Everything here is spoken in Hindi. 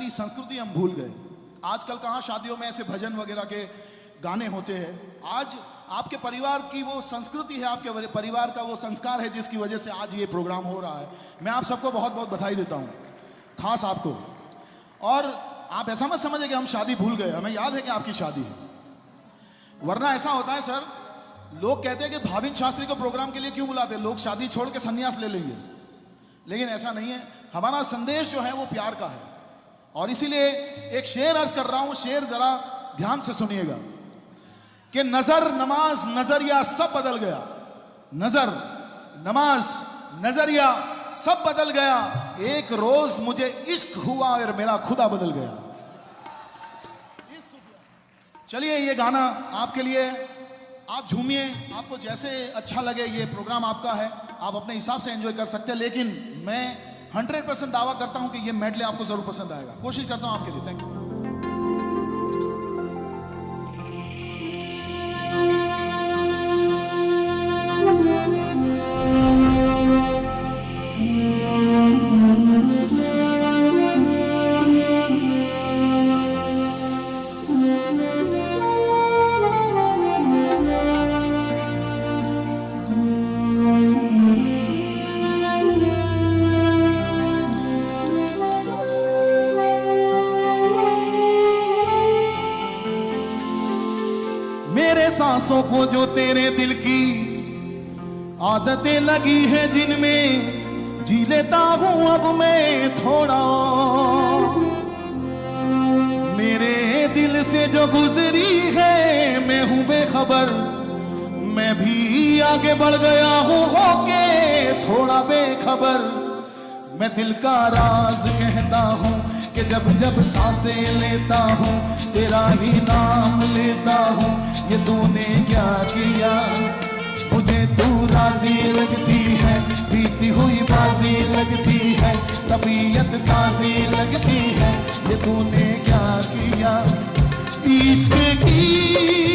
की संस्कृति हम भूल गए। आजकल कहाँ शादियों में ऐसे भजन वगैरह के गाने होते हैं। आज आपके परिवार की वो संस्कृति है, आपके परिवार का वो संस्कार है जिसकी वजह से आज ये प्रोग्राम हो रहा है। मैं आप सबको बहुत बहुत बधाई देता हूँ, खास आपको। और आप ऐसा मत समझे कि हम शादी भूल गए, हमें याद है कि आपकी शादी है। वरना ऐसा होता है सर, लोग कहते हैं कि भाविन शास्त्री को प्रोग्राम के लिए क्यों बुलाते हैं, लोग शादी छोड़ के संन्यास ले लेंगे। लेकिन ऐसा नहीं है, हमारा संदेश जो है वो प्यार का है। और इसीलिए एक शेर अर्ज कर रहा हूं, शेर जरा ध्यान से सुनिएगा कि नजर नमाज नजरिया सब बदल गया, नजर नमाज नजरिया सब बदल गया, एक रोज मुझे इश्क हुआ और मेरा खुदा बदल गया। चलिए ये गाना आपके लिए, आप झूमिए, आपको जैसे अच्छा लगे, ये प्रोग्राम आपका है, आप अपने हिसाब से एंजॉय कर सकते हैं। लेकिन मैं 100% दावा करता हूं कि ये मेडले आपको जरूर पसंद आएगा। कोशिश करता हूं आपके लिए। Thank you. सांसों को जो तेरे दिल की आदतें लगी है, जिनमें जी लेता हूं अब मैं थोड़ा, मेरे दिल से जो गुजरी है मैं हूं बेखबर, मैं भी आगे बढ़ गया हूं होके थोड़ा बेखबर। मैं दिल का राज कहता हूं कि जब जब सांसें लेता हूं तेरा ही नाम लेता हूं। ये तूने क्या किया, मुझे तू राजी लगती है, बीती हुई बाजी लगती है, तबीयत ताजी लगती है। ये तूने क्या किया, इश्क की